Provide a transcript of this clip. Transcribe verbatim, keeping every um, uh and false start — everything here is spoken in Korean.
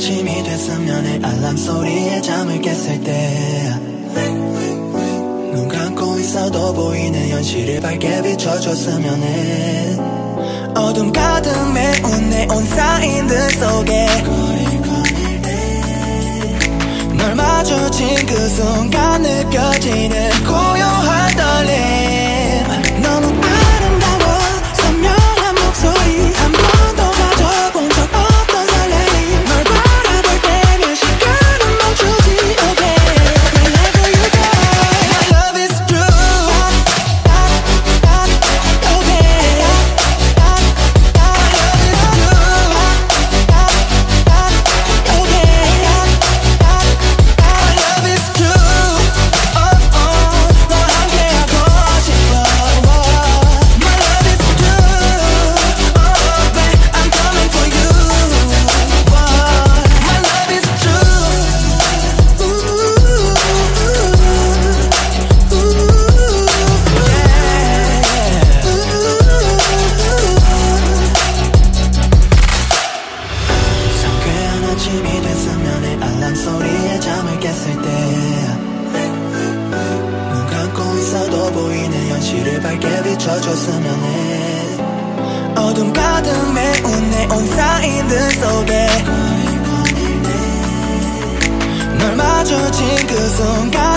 아침이 됐으면 해 알람 소리에 잠을 깼을 때 눈 감고 있어도 보이는 현실을 밝게 비춰줬으면 해 어둠 가득 메운 네온 사인들 속에 널 마주친 그 순간 느껴지는 고요한 떨림 너무 아름다워 선명한 목소리 한 번도 가져본 적 없던 설레임 널 바라볼 때면 시간은 멈추지 okay wherever you go my love is true okay my love is true okay my love is true oh oh 너 함께하고 싶어 my love is true oh babe I'm coming for you my love is true ooh ooh yeah 상쾌한 아침이 됐으면 해 알람 소리에 잠을 깼을 때 눈 감고 있어도 보이는 현실을 밝게 비춰줬으면 해 어둠 가득 메운 네온 사인들 속에 널 마주친 그 순간